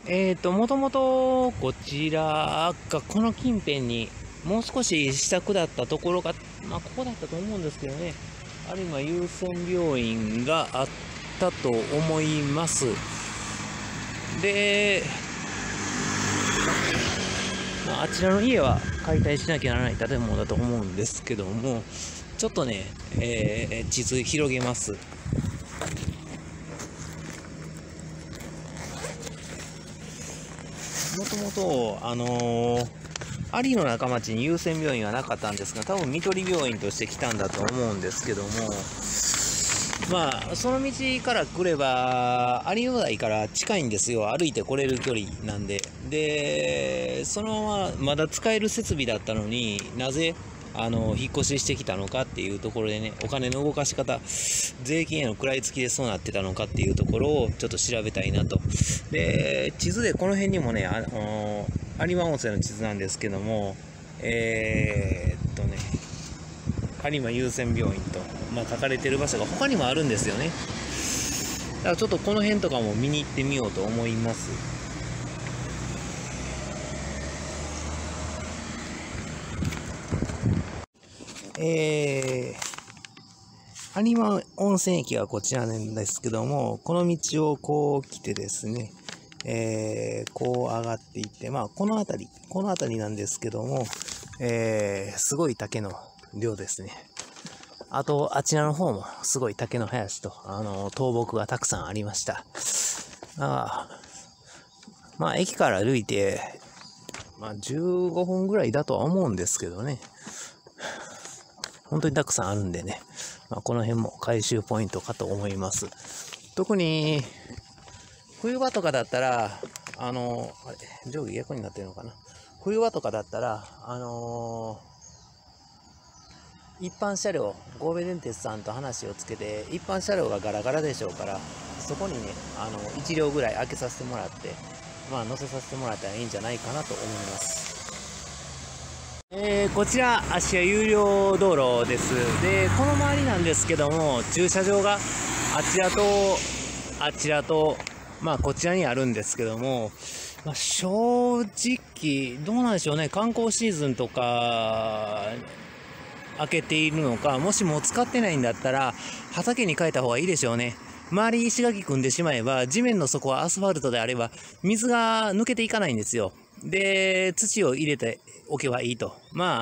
もともとこちらがこの近辺にもう少し下下ったところが、ここだったと思うんですけどね、あるいは優先病院があったと思います。で、あちらの家は解体しなきゃならない建物だと思うんですけども、ちょっとね、地図広げます。もともと、有野中町に優先病院はなかったんですが、多分看取り病院として来たんだと思うんですけども、その道から来れば、有野台から近いんですよ。歩いて来れる距離なんで。で、そのまままだ使える設備だったのになぜ、引っ越ししてきたのかっていうところでね、お金の動かし方、税金への食らいつきでそうなってたのかっていうところをちょっと調べたいなと。で、地図でこの辺にもね、有馬温泉の地図なんですけども、有馬優先病院と、書かれてる場所が他にもあるんですよね。だからちょっとこの辺とかも見に行ってみようと思います。有馬温泉駅はこちらなんですけども、この道をこう来てですね、こう上がっていって、この辺りなんですけども、すごい竹の量ですね。あと、あちらの方もすごい竹の林と、倒木がたくさんありました。駅から歩いて、15分ぐらいだとは思うんですけどね。本当にたくさんあるんでね。この辺も回収ポイントかと思います。特に、冬場とかだったら、上下逆になってるのかな。冬場とかだったら、一般車両、神戸電鉄さんと話をつけて、一般車両がガラガラでしょうから、そこにね、1両ぐらい開けさせてもらって、乗せさせてもらったらいいんじゃないかなと思います。こちら、芦屋有料道路です。で、この周りなんですけども、駐車場があちらと、こちらにあるんですけども、正直、どうなんでしょうね、観光シーズンとか、開けているのか、もしも使ってないんだったら、畑に変えた方がいいでしょうね。周り石垣組んでしまえば、地面の底はアスファルトであれば、水が抜けていかないんですよ。で、土を入れておけばいいと。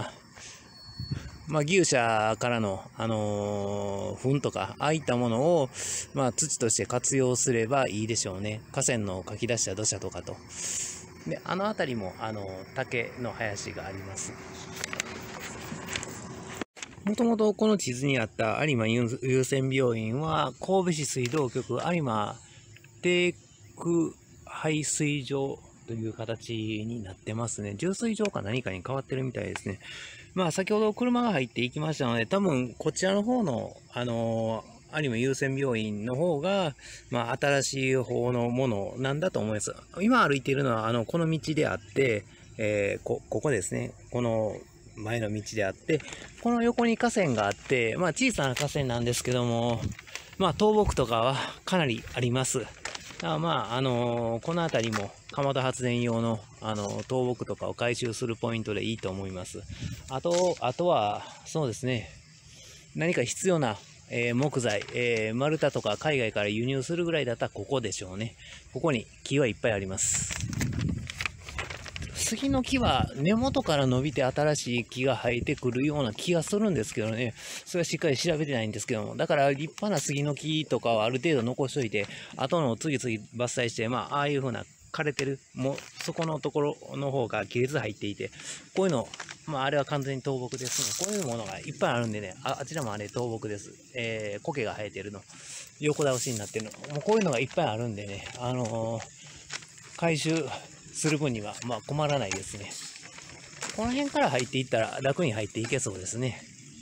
牛舎からの、糞とか、ああいったものを、土として活用すればいいでしょうね。河川のかき出した土砂とかと。で、あの辺りも、竹の林があります。もともとこの地図にあった有馬優先病院は、神戸市水道局有馬低区排水場という形になってますね。充水場か何かに変わってるみたいですね。先ほど車が入っていきましたので、多分こちらの方の、有馬優先病院の方が、新しい方のものなんだと思います。今歩いているのは、この道であって、ここですね。この前の道であって、この横に河川があって、小さな河川なんですけども、倒木とかはかなりあります。この辺りも、蒲田発電用の、倒木とかを回収するポイントでいいと思います。あとは、そうですね、何か必要な、木材、丸太とか海外から輸入するぐらいだったらここでしょうね。ここに木はいっぱいあります。杉の木は根元から伸びて新しい木が生えてくるような気がするんですけどね。それはしっかり調べてないんですけども。だから立派な杉の木とかをある程度残しといて、後の次々伐採して、ああいう風な枯れてる、もうそこのところの方が切れず入っていて、こういうの、あれは完全に倒木ですね。こういうものがいっぱいあるんでね、あちらもあれ倒木です。苔が生えてるの。横倒しになってるの。もうこういうのがいっぱいあるんでね、回収する分には困らないですね。この辺から入っていったら楽に入っていけそうですね。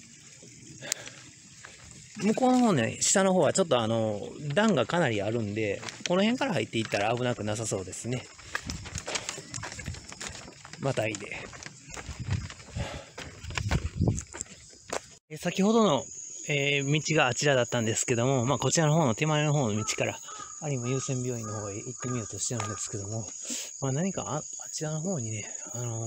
向こうの方ね、下の方はちょっと段がかなりあるんで、この辺から入っていったら危なくなさそうですね。またいで。先ほどの、道があちらだったんですけども、こちらの方の手前の方の道から有馬優先病院の方へ行ってみようとしてるんですけども、何かあちらの方にね、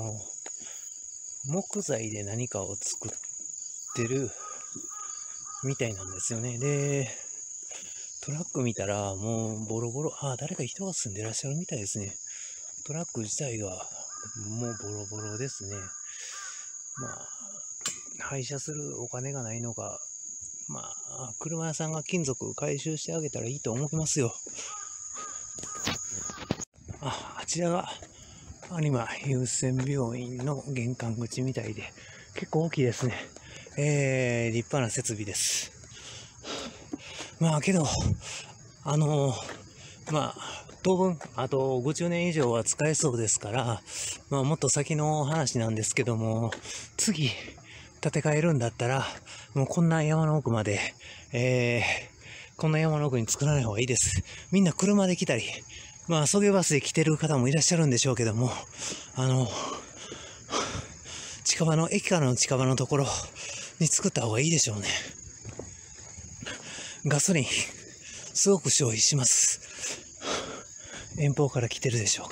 木材で何かを作ってるみたいなんですよね。で、トラック見たらもうボロボロ、誰か人が住んでらっしゃるみたいですね。トラック自体がもうボロボロですね。廃車するお金がないのか、車屋さんが金属回収してあげたらいいと思いますよ。あちらが有馬優先病院の玄関口みたいで、結構大きいですね。立派な設備です。けど、当分、あと50年以上は使えそうですから、もっと先の話なんですけども、次、建て替えるんだったら、もうこんな山の奥まで、こんな山の奥に作らない方がいいです。みんな車で来たり、送迎バスで来てる方もいらっしゃるんでしょうけども、近場の、駅からの近場のところに作った方がいいでしょうね。ガソリン、すごく消費します。遠方から来てるでしょうから。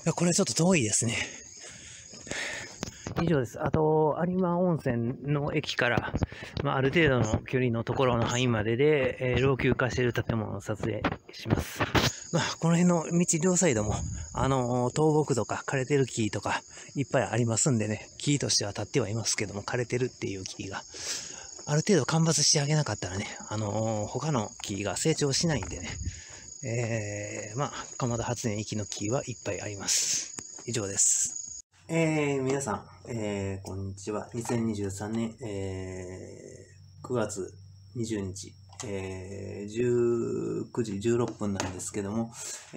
これはちょっと遠いですね。以上です。あと、有馬温泉の駅から、ある程度の距離のところの範囲までで、老朽化している建物を撮影します。この辺の道両サイドも、倒木とか枯れてる木とかいっぱいありますんでね、木としては立ってはいますけども、枯れてるっていう木が、ある程度間伐してあげなかったらね、他の木が成長しないんでね、蒲田発電域の木はいっぱいあります。以上です。皆さん、こんにちは。2023年、9月20日、19時16分なんですけども、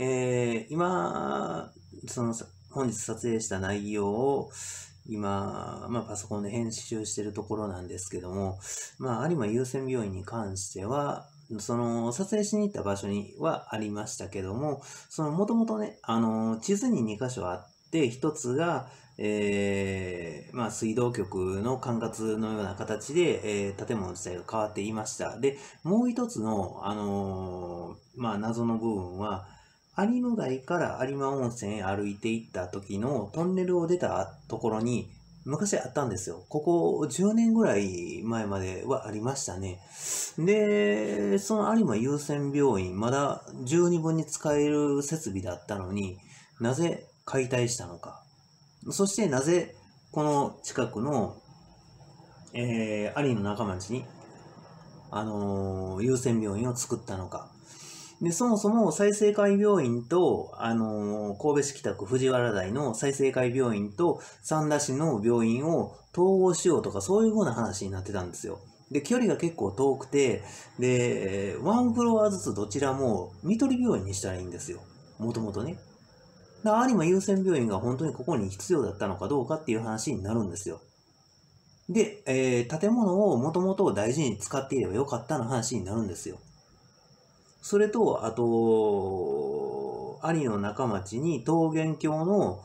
今、本日撮影した内容を、今、パソコンで編集しているところなんですけども、有馬優先病院に関しては、撮影しに行った場所にはありましたけども、もともとね、地図に2箇所あって、一つが、水道局の管轄のような形で、建物自体が変わっていました。で、もう一つの、謎の部分は、有野台から有馬温泉へ歩いて行った時のトンネルを出たところに昔あったんですよ。ここ10年ぐらい前まではありましたね。で、その有馬優先病院、まだ十二分に使える設備だったのになぜ解体したのか。そしてなぜこの近くの、有野中町に、優先病院を作ったのか。で、そもそも済生会病院と、神戸市北区藤原台の済生会病院と三田市の病院を統合しようとか、そういう風な話になってたんですよ。で、距離が結構遠くて、で、ワンフロアずつどちらも、看取り病院にしたらいいんですよ。もともとね。有馬優先病院が本当にここに必要だったのかどうかっていう話になるんですよ。で、建物をもともと大事に使っていればよかったの話になるんですよ。それと、あと、有野中町に桃源郷の、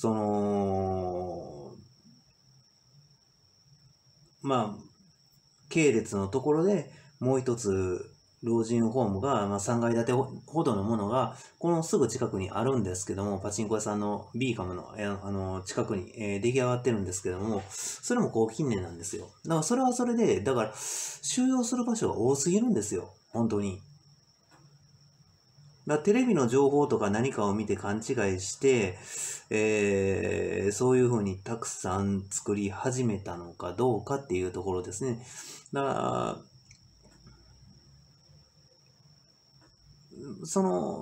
系列のところでもう一つ老人ホームが、3階建てほどのものが、このすぐ近くにあるんですけども、パチンコ屋さんの B カムの、近くに、出来上がってるんですけども、それも近年なんですよ。だからそれはそれで、だから収容する場所が多すぎるんですよ。本当に。テレビの情報とか何かを見て勘違いして、そういうふうにたくさん作り始めたのかどうかっていうところですね。だから、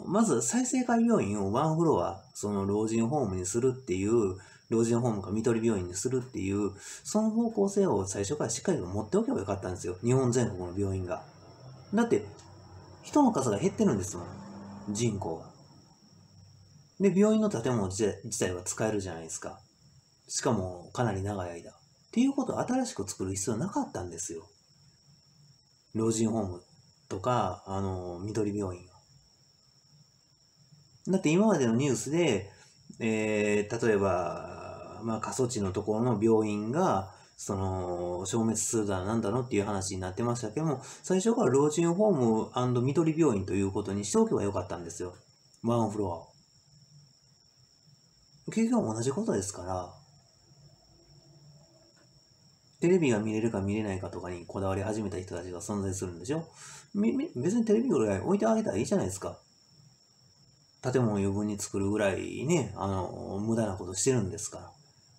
まず済生会病院をワンフロア、老人ホームにするっていう、老人ホームか看取り病院にするっていう、その方向性を最初からしっかりと持っておけばよかったんですよ。日本全国の病院が。だって、人の数が減ってるんですもん。人口が。で、病院の建物自体は使えるじゃないですか。しかも、かなり長い間。っていうことを新しく作る必要なかったんですよ。老人ホームとか、看取り病院を。だって今までのニュースで、例えば、過疎地のところの病院が、 消滅するだなんだのっていう話になってましたけども、最初から老人ホームみどり病院ということにしておけばよかったんですよ。ワンフロアを。結局同じことですから、テレビが見れるか見れないかとかにこだわり始めた人たちが存在するんでしょ。別にテレビぐらい置いてあげたらいいじゃないですか。建物を余分に作るぐらいね、無駄なことしてるんですから。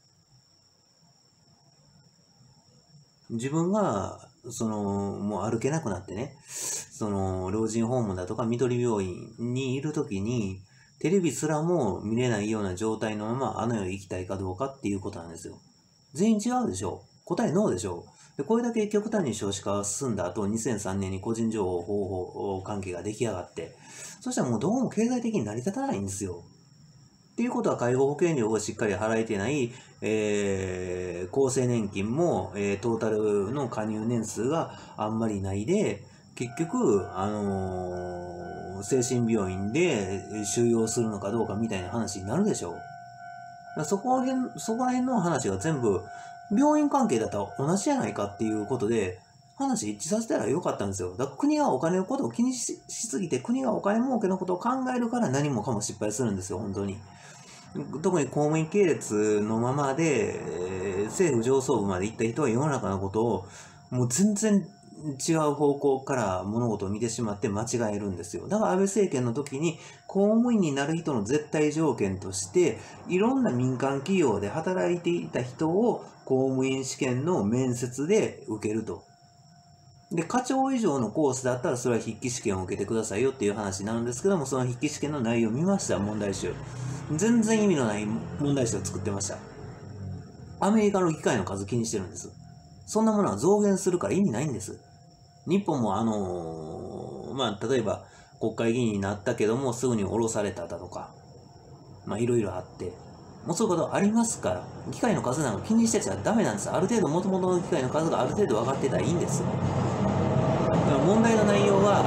自分が、もう歩けなくなってね、老人ホームだとか、緑病院にいるときに、テレビすらも見れないような状態のまま、あの世へ行きたいかどうかっていうことなんですよ。全員違うでしょ。答えノーでしょ。で、これだけ極端に少子化が進んだ後、2003年に個人情報保護関係が出来上がって、そしたらもうどうも経済的に成り立たないんですよ。っていうことは介護保険料をしっかり払えてない、厚生年金も、トータルの加入年数があんまりないで、結局、精神病院で収容するのかどうかみたいな話になるでしょう。そこら辺の話が全部、病院関係だったら同じじゃないかっていうことで、話一致させたらよかったんですよ。だから国がお金のことを気にしすぎて、国がお金儲けのことを考えるから何もかも失敗するんですよ、本当に。特に公務員系列のままで、政府上層部まで行った人は世の中のことをもう全然違う方向から物事を見てしまって間違えるんですよ。だから安倍政権の時に公務員になる人の絶対条件としていろんな民間企業で働いていた人を公務員試験の面接で受けると。で、課長以上のコースだったらそれは筆記試験を受けてくださいよっていう話になるんですけども、その筆記試験の内容を見ました、問題集。全然意味のない問題集を作ってました。アメリカの議会の数気にしてるんです。そんなものは増減するから意味ないんです。日本も例えば国会議員になったけどもすぐに降ろされただとか、いろいろあって、もうそういうことありますから、議会の数なんか気にしてちゃダメなんです。ある程度元々の議会の数がある程度分かってたらいいんです。だから問題の内容が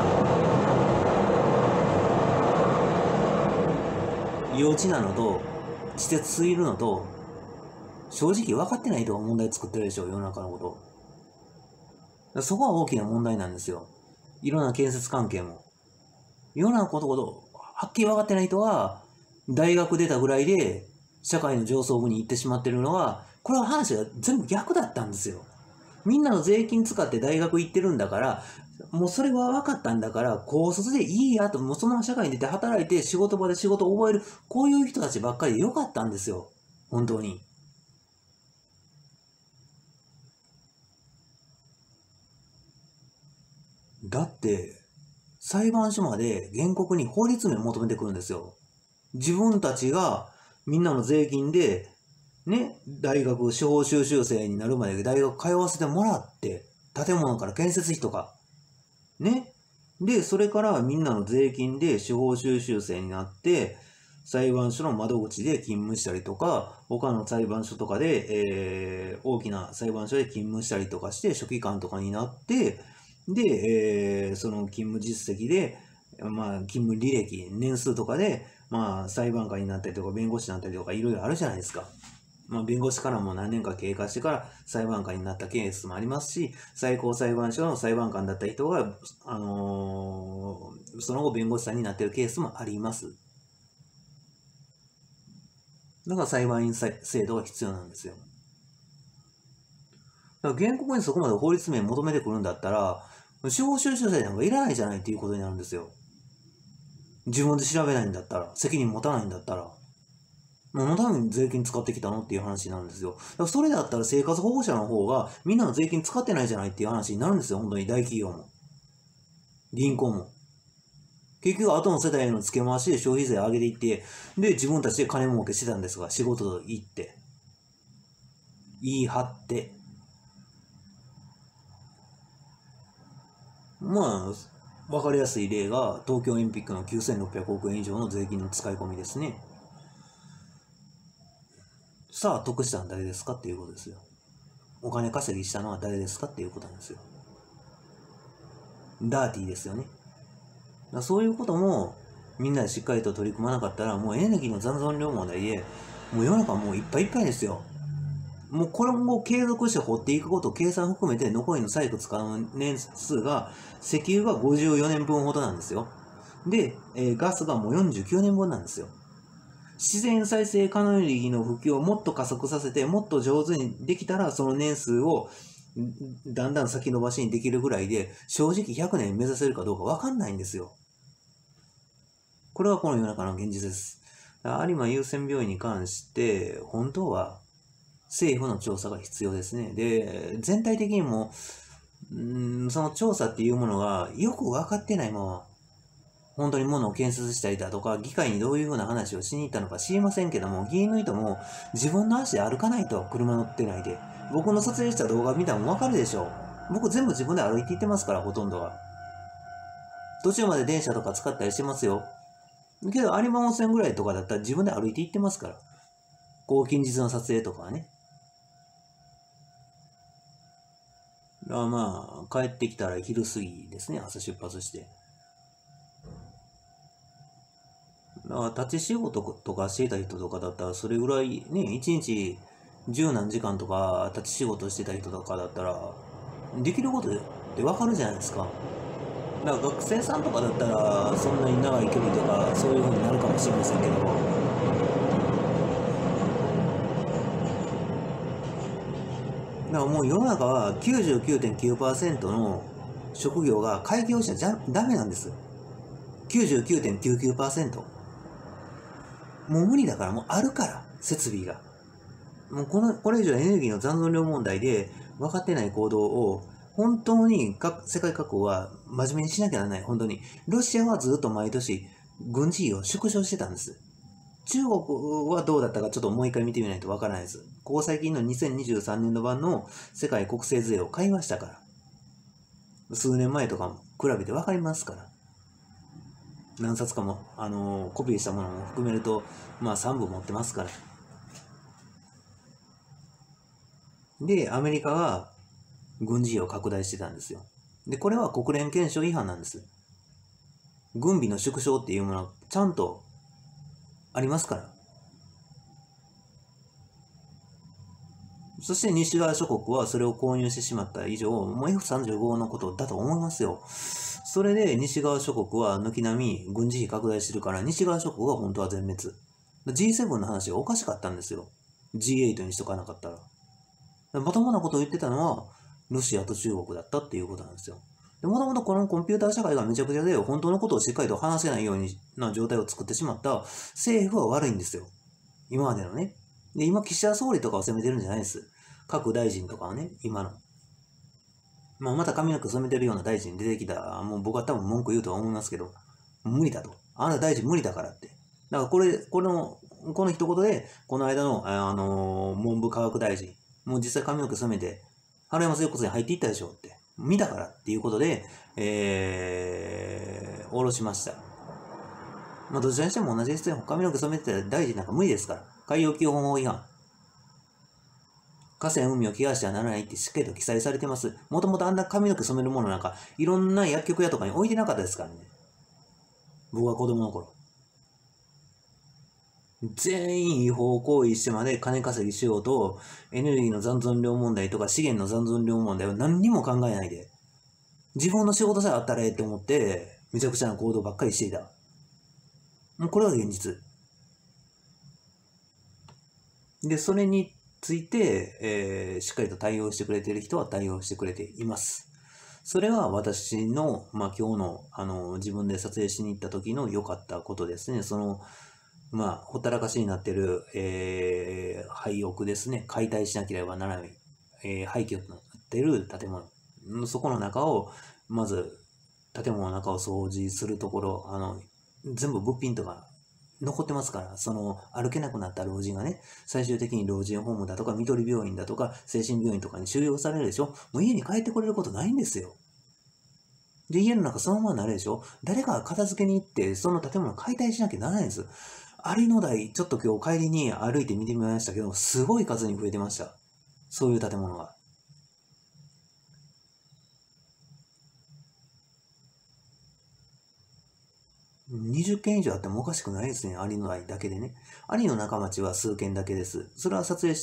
幼稚なのと稚拙すぎるのと正直分かってない人が問題作ってるでしょ、世の中のこと。そこは大きな問題なんですよ。いろんな建設関係も。世の中のことはっきり分かってない人は大学出たぐらいで社会の上層部に行ってしまってるのは、これは話が全部逆だったんですよ。みんなの税金使って大学行ってるんだから、もうそれは分かったんだから、高卒でいいやと、もうそのまま社会に出て働いて仕事場で仕事を覚える、こういう人たちばっかりでよかったんですよ。本当に。だって、裁判所まで原告に法律面求めてくるんですよ。自分たちがみんなの税金で、ね、大学、司法修習生になるまで大学通わせてもらって、建物から建設費とか、ね。で、それからみんなの税金で司法修習生になって、裁判所の窓口で勤務したりとか、他の裁判所とかで、大きな裁判所で勤務したりとかして、書記官とかになって、で、その勤務実績で、勤務履歴、年数とかで、裁判官になったりとか、弁護士になったりとか、いろいろあるじゃないですか。弁護士からも何年か経過してから裁判官になったケースもありますし、最高裁判所の裁判官だった人が、その後弁護士さんになっているケースもあります。だから裁判員制度が必要なんですよ。だから原告にそこまで法律面求めてくるんだったら、司法修習生なんかいらないじゃないっていうことになるんですよ。自分で調べないんだったら、責任持たないんだったら。何のために税金使ってきたのっていう話なんですよ。だからそれだったら生活保護者の方がみんなの税金使ってないじゃないっていう話になるんですよ。本当に大企業も。銀行も。結局後の世代への付け回しで消費税上げていって、で自分たちで金儲けしてたんですが、仕事と行って。言い張って。わかりやすい例が東京オリンピックの9600億円以上の税金の使い込みですね。さあ、得したのは誰ですかっていうことですよ。お金稼ぎしたのは誰ですかっていうことなんですよ。ダーティーですよね。そういうこともみんなでしっかりと取り組まなかったら、もうエネルギーの残存量問題で、もう世の中もういっぱいいっぱいですよ。 もう今後継続して掘っていくことを計算含めて残りの採掘可能年数が石油が54年分ほどなんですよ。で、ガスがもう49年分なんですよ。自然再生可能エネルギーの普及をもっと加速させて、もっと上手にできたら、その年数をだんだん先延ばしにできるぐらいで、正直100年目指せるかどうかわかんないんですよ。これはこの世の中の現実です。有馬優先病院に関して、本当は政府の調査が必要ですね。で、全体的にも、その調査っていうものがよく分かってないまま、本当に物を建設したりだとか、議会にどういうふうな話をしに行ったのか知りませんけども、議員の人も自分の足で歩かないと、車乗ってないで。僕の撮影した動画見たらも分かるでしょう。僕全部自分で歩いて行ってますから、ほとんどは。途中まで電車とか使ったりしてますよ。けど、有馬温泉ぐらいとかだったら自分で歩いて行ってますから。近日の撮影とかはね。まあ、帰ってきたら昼過ぎですね、朝出発して。立ち仕事とかしてた人とかだったら、それぐらいね、一日十何時間とか立ち仕事してた人とかだったら、できることってわかるじゃないですか。だから学生さんとかだったら、そんなに長い距離とか、そういう風になるかもしれませんけど、だからもう世の中は99.9% の職業が開業者じゃダメなんです。99.99%。もう無理だから、もうあるから、設備が。もうこれ以上エネルギーの残存量問題で分かってない行動を、本当に世界各国は真面目にしなきゃならない、本当に。ロシアはずっと毎年軍事費を縮小してたんです。中国はどうだったかちょっともう一回見てみないと分からないです。ここ最近の2023年度版の世界国勢税を買いましたから。数年前とかも比べて分かりますから。何冊かも、コピーしたものも含めると、まあ3部持ってますから。で、アメリカは軍事費を拡大してたんですよ。で、これは国連憲章違反なんです。軍備の縮小っていうものはちゃんとありますから。そして西側諸国はそれを購入してしまった以上、もう F35 のことだと思いますよ。それで西側諸国は軒並み軍事費拡大してるから、西側諸国が本当は全滅。G7 の話がおかしかったんですよ。G8 にしとかなかったら。まともなことを言ってたのは、ロシアと中国だったっていうことなんですよ。もともとこのコンピューター社会がめちゃくちゃで、本当のことをしっかりと話せないような状態を作ってしまった政府は悪いんですよ。今までのね。で、今、岸田総理とかを責めてるんじゃないです。各大臣とかはね、今の。また髪の毛染めてるような大臣出てきたら、もう僕は多分文句言うとは思いますけど、無理だと。あなた大臣無理だからって。だからこの一言で、この間の、文部科学大臣、もう実際髪の毛染めて、原山整骨院入っていったでしょって。見たからっていうことで、下ろしました。どちらにしても同じですよ。髪の毛染めてたら大臣なんか無理ですから。海洋基本法違反。河川海を汚してはならないってしっかりと記載されてます。もともとあんな髪の毛染めるものなんか、いろんな薬局屋とかに置いてなかったですからね。僕は子供の頃。全員違法行為してまで金稼ぎしようと、エネルギーの残存量問題とか資源の残存量問題を何にも考えないで、自分の仕事さえあったらええって思って、めちゃくちゃな行動ばっかりしていた。もうこれは現実。で、それについて、しっかりと対応してくれている人は対応してくれています。それは私の、今日の、自分で撮影しに行った時の良かったことですね。ほったらかしになってる、廃屋ですね。解体しなければならない、廃墟となっている建物。そこの中を、まず、建物の中を掃除するところ、全部物品とか残ってますから、歩けなくなった老人がね、最終的に老人ホームだとか、看取り病院だとか、精神病院とかに収容されるでしょ。もう家に帰ってこれることないんですよ。で、家の中そのままになるでしょ。誰かが片付けに行って、その建物を解体しなきゃならないんです。ありの台、ちょっと今日帰りに歩いて見てみましたけど、すごい数に増えてました。そういう建物が。 20件以上あってもおかしくないですね。アリの愛だけでね。アリの仲間ちは数件だけです。それは撮影して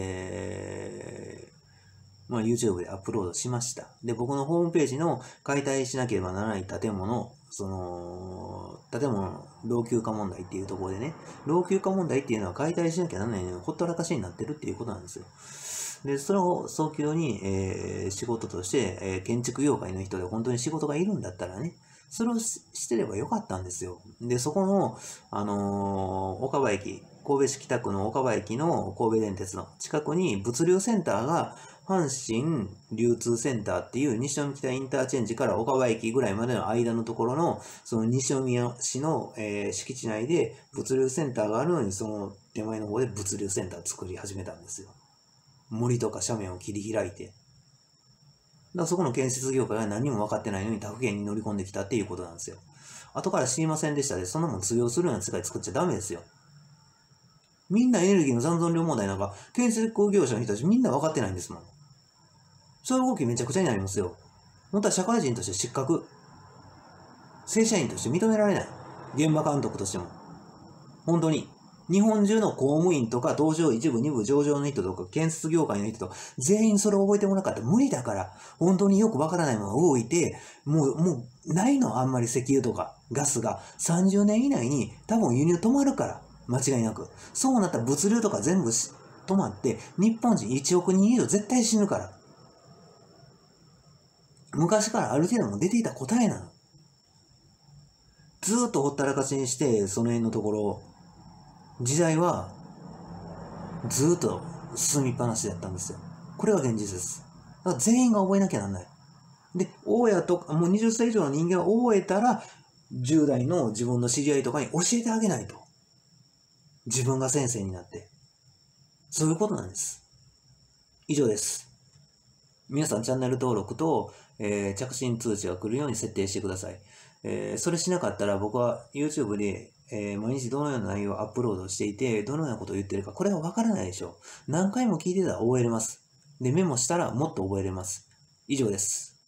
、YouTube でアップロードしました。で、僕のホームページの解体しなければならない建物、建物の老朽化問題っていうところでね、老朽化問題っていうのは解体しなきゃならないのにほったらかしになってるっていうことなんですよ。で、それを早急に、仕事として、建築業界の人で本当に仕事がいるんだったらね、それをしてればよかったんですよ。で、そこの、岡場駅、神戸市北区の岡場駅の神戸電鉄の近くに物流センターが阪神流通センターっていう西宮北インターチェンジから岡場駅ぐらいまでの間のところの、その西宮市の、敷地内で物流センターがあるのに、その手前の方で物流センター作り始めたんですよ。森とか斜面を切り開いて。だからそこの建設業界は何も分かってないのに他府県に乗り込んできたっていうことなんですよ。後から知りませんでしたで、そんなもん通用するような世界作っちゃダメですよ。みんなエネルギーの残存量問題なんか、建設業者の人たちみんな分かってないんですもん。そういう動きめちゃくちゃになりますよ。本当は社会人として失格。正社員として認められない。現場監督としても。本当に。日本中の公務員とか、東証一部、二部、上場の人とか、建設業界の人とか、全員それを覚えてもらうかって無理だから、本当によくわからないものが動いて、もう、ないの、あんまり石油とか、ガスが30年以内に多分輸入止まるから、間違いなく。そうなったら物流とか全部止まって、日本人1億人以上絶対死ぬから。昔からある程度も出ていた答えなの。ずーっとほったらかしにして、その辺のところ、時代はずーっと進みっぱなしだったんですよ。これが現実です。だから全員が覚えなきゃなんない。で、大家とか、もう20歳以上の人間が覚えたら、10代の自分の知り合いとかに教えてあげないと。自分が先生になって。そういうことなんです。以上です。皆さんチャンネル登録と、着信通知が来るように設定してください。それしなかったら僕は YouTube で、毎日どのような内容をアップロードしていて、どのようなことを言ってるか、これはわからないでしょう。何回も聞いてたら覚えれます。で、メモしたらもっと覚えれます。以上です。